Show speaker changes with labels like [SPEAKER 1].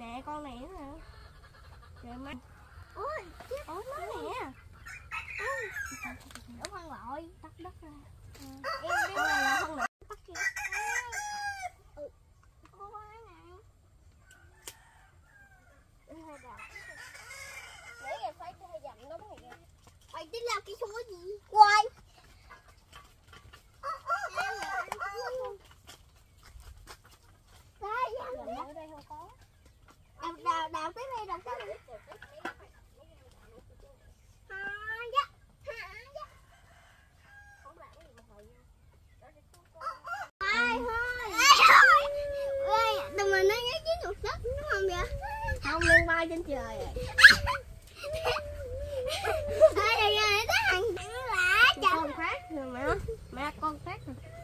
[SPEAKER 1] Nè con này nữa nè. Trời má.
[SPEAKER 2] Ôi
[SPEAKER 1] Nó nè.
[SPEAKER 2] đổ phân loại
[SPEAKER 1] Tắt đất ra.
[SPEAKER 2] em
[SPEAKER 1] Con này là con nổi tắt kia.
[SPEAKER 2] nãy giờ phải thay dặm đúng rồi kìa. Mày tính làm cái số gì quay ở đây không có. Đào tiếp đi, đào tiếp đi. Ai thôi. Đừng mà nó nhớ chín chuột đất đúng không vậy?
[SPEAKER 1] Không liên bay trên trời rồi.
[SPEAKER 2] Thôi giờ tới thằng lạ
[SPEAKER 1] Con khác rồi mẹ. Mẹ con khác rồi.